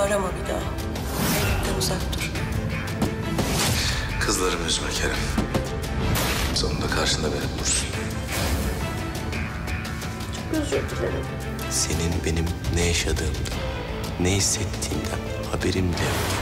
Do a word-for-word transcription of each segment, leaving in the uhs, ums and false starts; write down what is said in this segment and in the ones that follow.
arama bir daha. Evlilikten uzak dur. Kızlarımı üzme Kerem. Sonunda karşında beni bulursun. Çok özür dilerim. Senin benim ne yaşadığımdan, ne hissettiğimden haberim bile yok.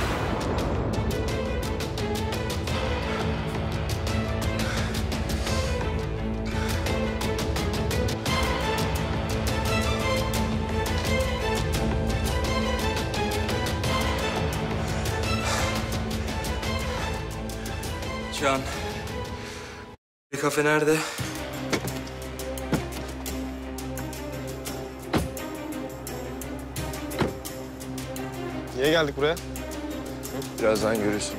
Can. Kafe nerede? Niye geldik buraya? Birazdan görürsün.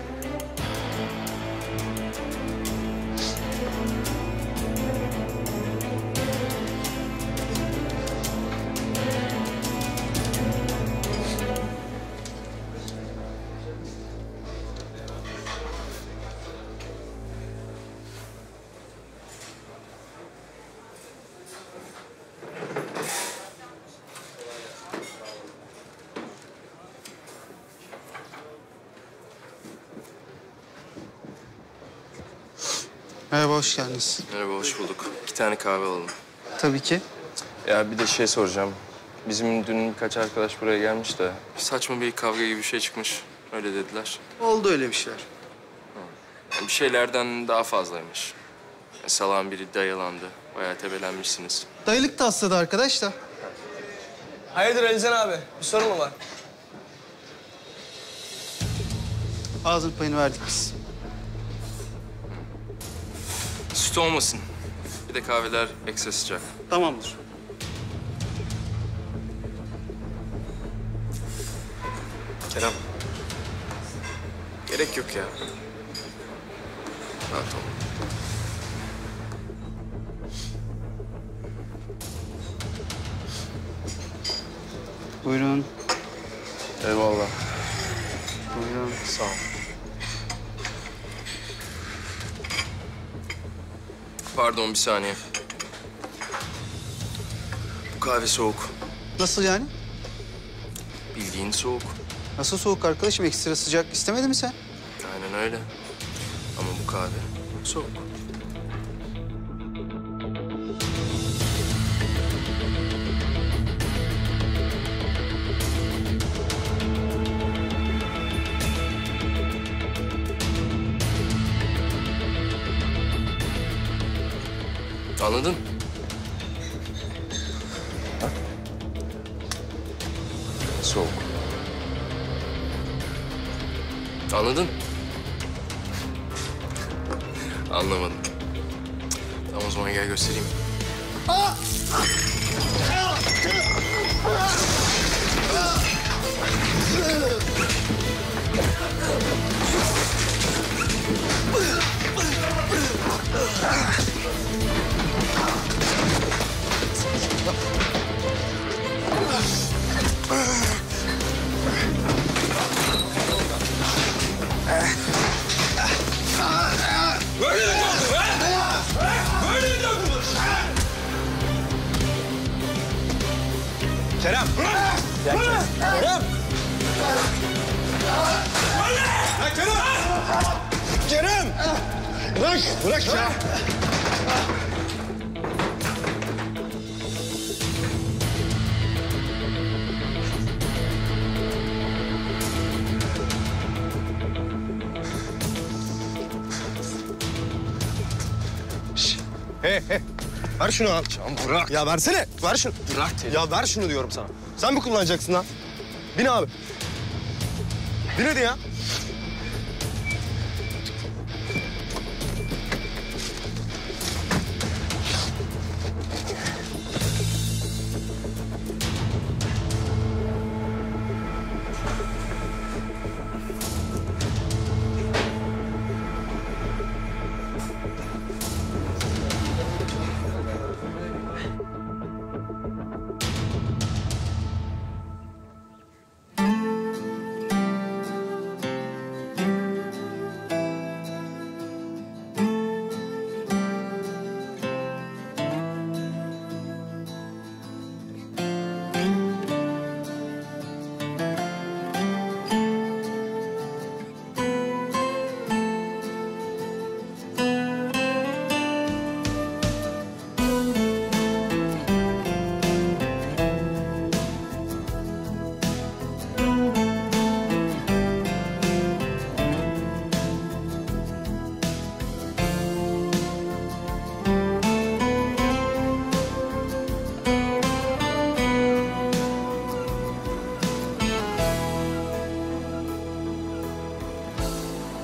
Merhaba, hoş geldiniz. Merhaba, hoş bulduk. İki tane kahve alalım. Tabii ki. Ya bir de şey soracağım. Bizim dün birkaç arkadaş buraya gelmiş de saçma bir kavga gibi bir şey çıkmış. Öyle dediler. Oldu öyle bir şeyler. Bir şeylerden daha fazlaymış. Salağın biri dayılandı. Bayağı tebelenmişsiniz. Dayılık da hastadı arkadaş da. Hayırdır Alican abi? Bir sorun mu var? Ağzın payını verdik biz. Süt olmasın. Bir de kahveler ekstra sıcak. Tamamdır. Kerem. Gerek yok ya. Rahat ol. Buyurun. Eyvallah. Buyurun. Sağ ol. Pardon, bir saniye. Bu kahve soğuk. Nasıl yani? Bildiğin soğuk. Nasıl soğuk arkadaşım? Ekstra sıcak istemedin mi sen? Aynen öyle. Ama bu kahve soğuk. Anladın? Ha? Soğuk. Anladın? Anlamadım. Tamam, o zaman gel göstereyim. Kerem! Gel Kerem! Kerem! Ya Kerem! Kerem! Bırak! Bırak ya! Şş, He he! Ver şunu al. Can bırak. Ya versene. Ver şunu. Bırak Terim. Ya ver şunu diyorum sana. Sen mi kullanacaksın lan? Bin abi. Bin hadi ya.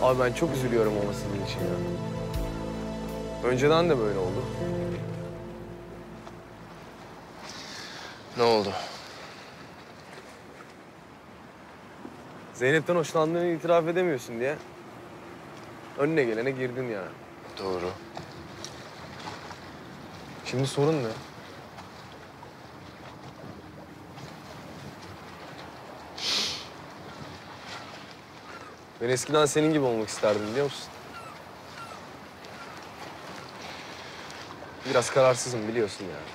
Abi ben çok üzülüyorum ama senin için ya. Önceden de böyle oldu. Ne oldu? Zeynep'ten hoşlandığını itiraf edemiyorsun diye önüne gelene girdin yani. Doğru. Şimdi sorun ne? Ben eskiden senin gibi olmak isterdim biliyor musun? Biraz kararsızım biliyorsun yani.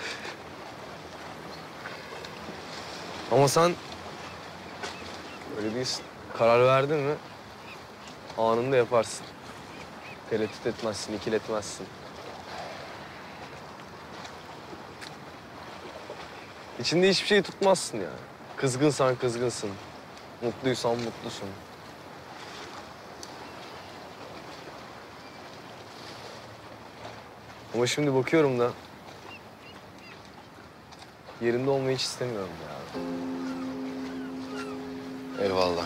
Ama sen öyle değilsin. Karar verdin mi anında yaparsın. Tereddüt etmezsin, ikiletmezsin. İçinde hiçbir şey tutmazsın yani. Kızgınsan kızgınsın. Mutluysan mutlusun. Ama şimdi bakıyorum da yerinde olmayı hiç istemiyorum ya. Eyvallah.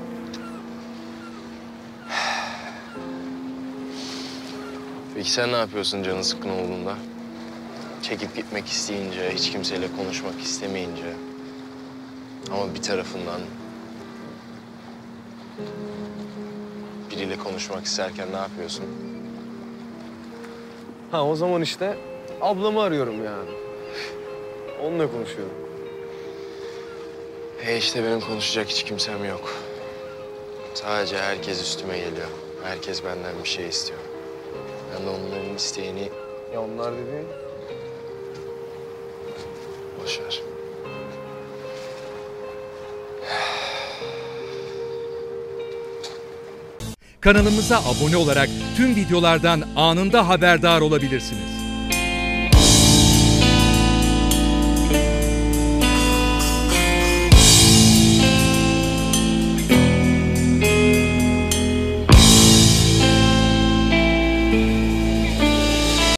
Peki sen ne yapıyorsun canın sıkkın olduğunda? Çekip gitmek isteyince, hiç kimseyle konuşmak istemeyince. Ama bir tarafından biriyle konuşmak isterken ne yapıyorsun? Ha o zaman işte ablamı arıyorum yani. Onunla konuşuyorum. E işte benim konuşacak hiç kimsem yok. Sadece herkes üstüme geliyor. Herkes benden bir şey istiyor. Ben de onların isteğini Ya onlar dediğin boş ver. Kanalımıza abone olarak tüm videolardan anında haberdar olabilirsiniz.